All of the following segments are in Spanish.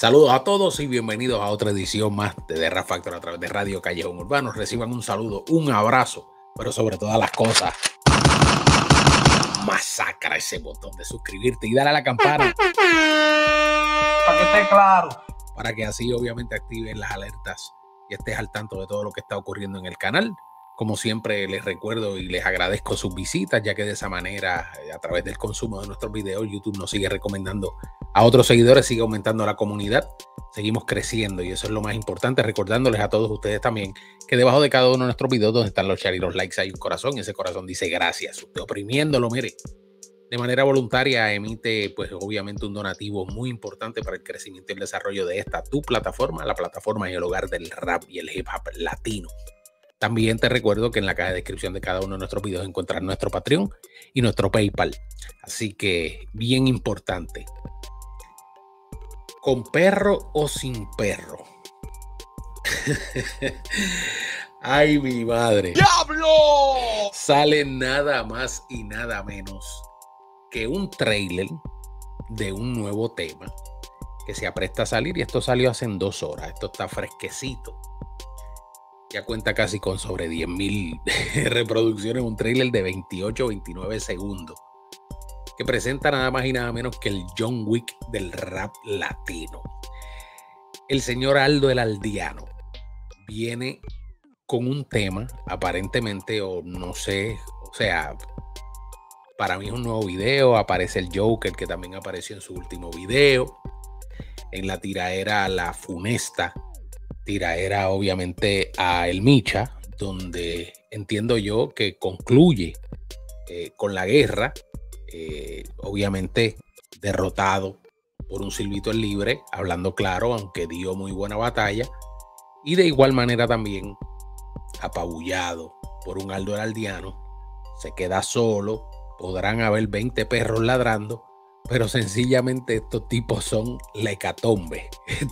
Saludos a todos y bienvenidos a otra edición más de The Rap Factor a través de Radio Callejón Urbano. Reciban un saludo, un abrazo, pero sobre todas las cosas, masacra ese botón de suscribirte y dale a la campana para que esté claro, para que así obviamente activen las alertas y estés al tanto de todo lo que está ocurriendo en el canal. Como siempre les recuerdo y les agradezco sus visitas, ya que de esa manera, a través del consumo de nuestros videos, YouTube nos sigue recomendando a otros seguidores, sigue aumentando la comunidad, seguimos creciendo y eso es lo más importante, recordándoles a todos ustedes también que debajo de cada uno de nuestros videos donde están los shares y los likes hay un corazón y ese corazón dice gracias. Usted oprimiéndolo, mire, de manera voluntaria emite pues obviamente un donativo muy importante para el crecimiento y el desarrollo de esta tu plataforma, la plataforma y el hogar del rap y el hip hop latino. También te recuerdo que en la caja de descripción de cada uno de nuestros videos encuentras nuestro Patreon y nuestro PayPal. Así que bien importante. ¿Con perro o sin perro? ¡Ay, mi madre! ¡Diablo! Sale nada más y nada menos que un trailer de un nuevo tema que se apresta a salir y esto salió hace 2 horas. Esto está fresquecito. Ya cuenta casi con sobre 10,000 reproducciones, un trailer de 28-29 segundos que presenta nada más y nada menos que el John Wick del rap latino. El señor Aldo el Aldeano viene con un tema, aparentemente, o no sé, o sea, para mí es un nuevo video, aparece el Joker que también apareció en su último video, en la tiraera La Funesta, tiraera obviamente a El Micha, donde entiendo yo que concluye con la guerra, obviamente derrotado por un Silvito el Libre, hablando claro, aunque dio muy buena batalla, y de igual manera también apabullado por un Aldo el Aldeano, se queda solo, podrán haber 20 perros ladrando, pero sencillamente estos tipos son la hecatombe.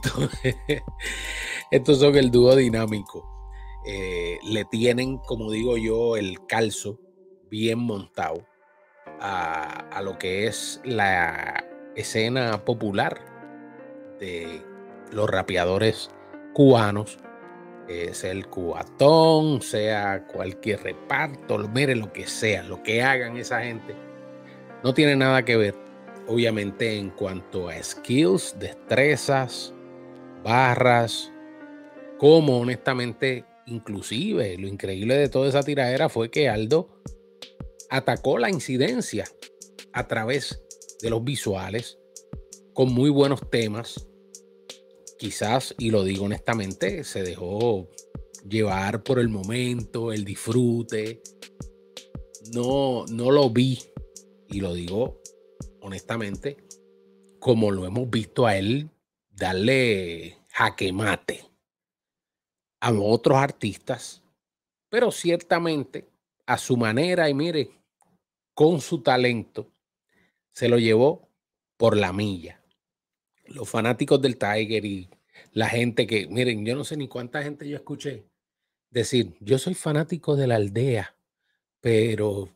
Estos son el dúo dinámico. Le tienen, como digo yo, el calzo bien montado a lo que es la escena popular de los rapeadores cubanos, sea el Cubatón, sea cualquier reparto, mire lo que sea, lo que hagan esa gente, no tiene nada que ver, obviamente, en cuanto a skills, destrezas, barras, como honestamente, inclusive lo increíble de toda esa tiradera fue que Aldo atacó la incidencia a través de los visuales con muy buenos temas. Quizás, y lo digo honestamente, se dejó llevar por el momento, el disfrute. No lo vi, y lo digo honestamente, como lo hemos visto a él darle jaque mate a otros artistas, pero ciertamente a su manera y mire, con su talento, se lo llevó por la milla. Los fanáticos del Tiger y la gente que, miren, yo no sé ni cuánta gente yo escuché decir, yo soy fanático de la aldea, pero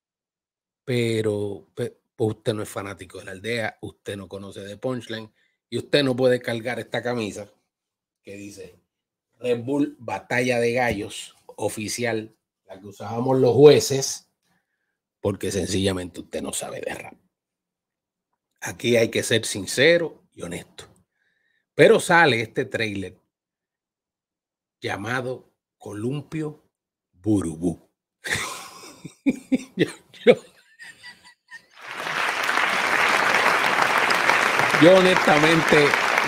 usted no es fanático de la aldea, usted no conoce de Punchline y usted no puede cargar esta camisa que dice Red Bull Batalla de Gallos oficial, la que usábamos los jueces, porque sencillamente usted no sabe de rap. Aquí hay que ser sincero y honesto. Pero sale este trailer llamado Columpio Burubú. yo honestamente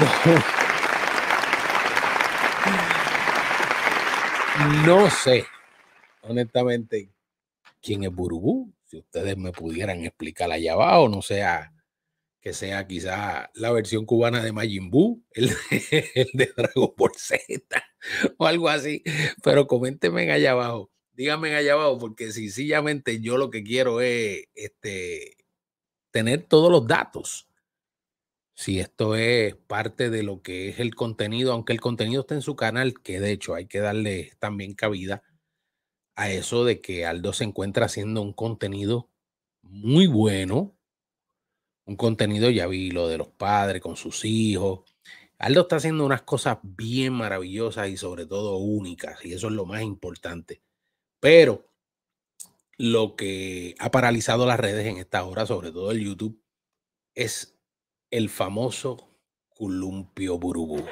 no sé, honestamente, quién es Burubú. Si ustedes me pudieran explicar allá abajo, no sea que sea quizá la versión cubana de Majin Buu, el de Dragon Ball Z o algo así, pero coméntenme allá abajo, díganme allá abajo, porque sencillamente yo lo que quiero es tener todos los datos. Si esto es parte de lo que es el contenido, aunque el contenido está en su canal, que de hecho hay que darle también cabida a eso de que Aldo se encuentra haciendo un contenido muy bueno. Un contenido, ya vi lo de los padres con sus hijos, Aldo está haciendo unas cosas bien maravillosas y sobre todo únicas, y eso es lo más importante. Pero lo que ha paralizado las redes en esta hora, sobre todo el YouTube, es el famoso columpio burubú.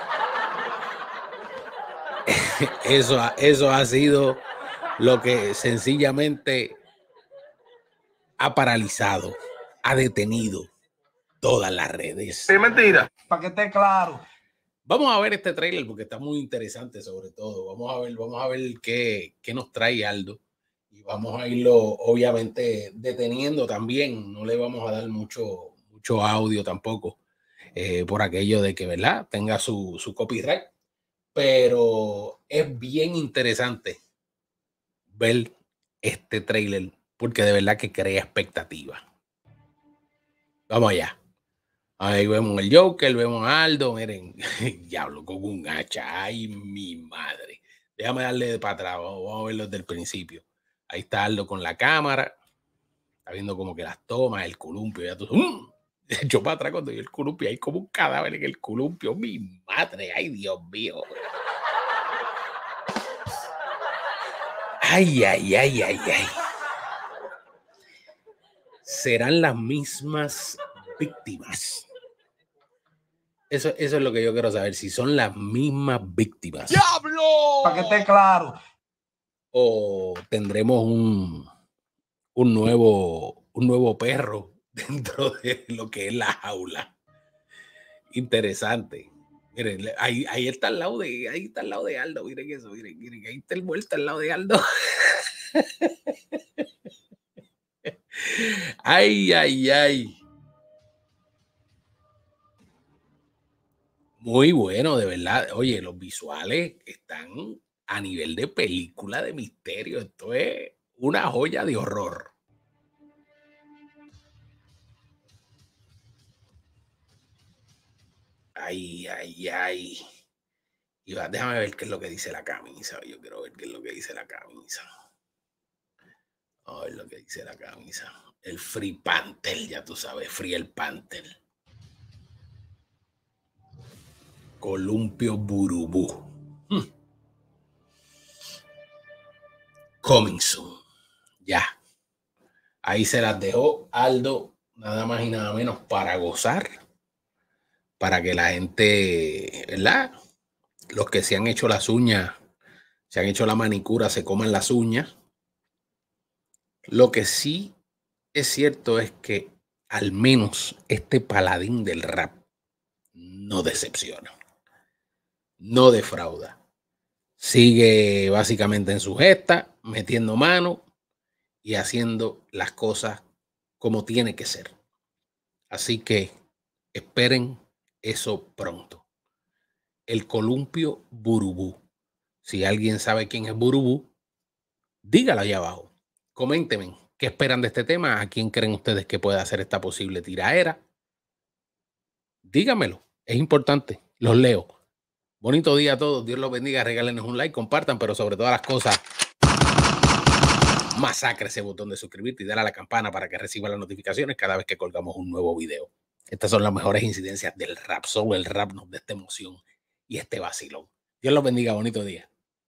Eso ha sido lo que sencillamente ha paralizado, ha detenido todas las redes. Es mentira. Para que esté claro. Vamos a ver este trailer porque está muy interesante sobre todo. Vamos a ver qué nos trae Aldo. Y vamos a irlo obviamente deteniendo también. No le vamos a dar mucho audio tampoco por aquello de que, ¿verdad? Tenga su copyright. Pero es bien interesante ver este trailer porque de verdad que crea expectativa. Vamos allá. Ahí vemos el Joker, vemos a Aldo, miren, diablo, con un hacha, ay mi madre. Déjame darle para atrás, vamos a verlo desde el principio. Ahí está Aldo con la cámara, está viendo como que las tomas, el columpio, ya tú, echó para atrás cuando vio el columpio, hay como un cadáver en el columpio, mi madre, ay Dios mío. Ay, ay, ay, ay, ay. Serán las mismas víctimas. Eso es lo que yo quiero saber, si son las mismas víctimas. ¡Diablo! Para que esté claro. O tendremos un nuevo perro dentro de lo que es la jaula. Interesante. Miren, ahí está al lado de Aldo. Miren eso, miren, ahí está el muerto al lado de Aldo. Ay, ay, ay. Muy bueno, de verdad. Oye, los visuales están a nivel de película de misterio. Esto es una joya de horror. Ay, ay, ay. Y déjame ver qué es lo que dice la camisa. Yo quiero ver qué es lo que dice la camisa. A ver lo que dice la camisa. El Free Panther, ya tú sabes, Free el Panther. Columpio Burubú. Coming soon. Ya. Ahí se las dejó Aldo, nada más y nada menos para gozar. Para que la gente, ¿verdad? Los que se han hecho las uñas, se han hecho la manicura, se coman las uñas. Lo que sí es cierto es que al menos este paladín del rap no decepciona, no defrauda. Sigue básicamente en su gesta, metiendo mano y haciendo las cosas como tiene que ser. Así que esperen eso pronto. El columpio Burubú. Si alguien sabe quién es Burubú, dígalo allá abajo. Coméntenme qué esperan de este tema, a quién creen ustedes que pueda hacer esta posible tiraera. Dígamelo, es importante, los leo. Bonito día a todos, Dios los bendiga, regálenos un like, compartan, pero sobre todas las cosas, masacre ese botón de suscribirte y dale a la campana para que reciba las notificaciones cada vez que colgamos un nuevo video. Estas son las mejores incidencias del rap, solo el rap nos da esta emoción y este vacilón. Dios los bendiga, bonito día.